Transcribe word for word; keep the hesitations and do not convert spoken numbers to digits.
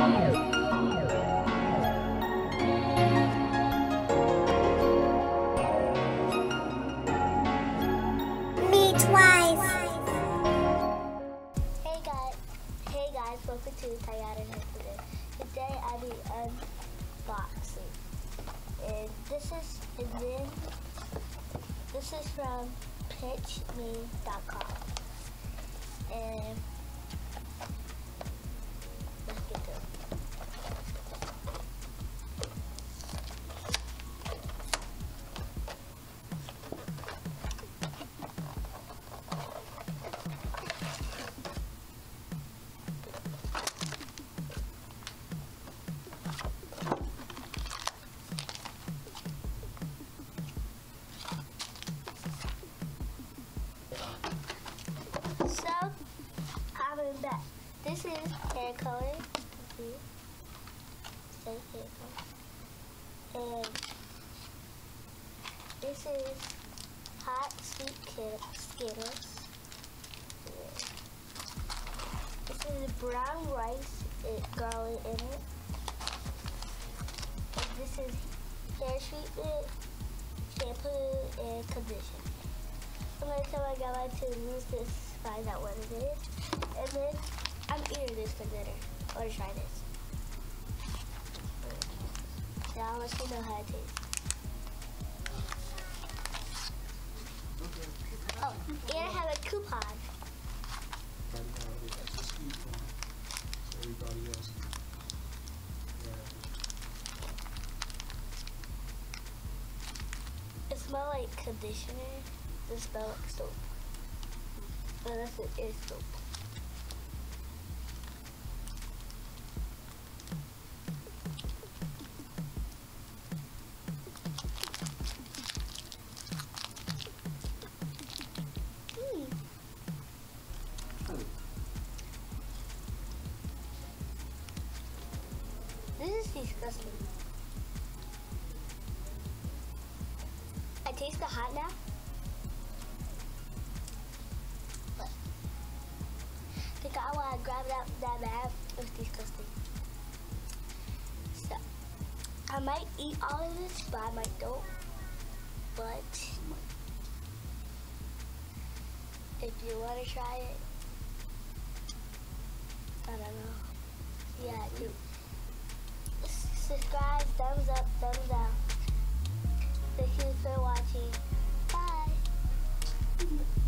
Hey guys, hey guys, welcome to Tiyonna today. Today I'll be unboxing, and this is and then this is from pitch me dot com, and let's get to it. So, I'm back. This is hair coloring. See? Say hair color. And this is hot sweet Skittles. This is brown rice with garlic in it. And this is hair treatment, shampoo, and conditioner. So next time I got my to use this, find out what it is, and then I'm eating this for dinner. I want to try this. Now I'll let you know how it tastes. Oh, and I have a coupon. It smells like conditioner. It smells like soap. Unless it is soap. Mm. This is disgusting. I taste the hot now. I think I want to grab that that bad. It's disgusting. So I might eat all of this, but I might don't. But if you want to try it, I don't know. Yeah, do. Subscribe, thumbs up, thumbs down. Thank you for watching. Bye.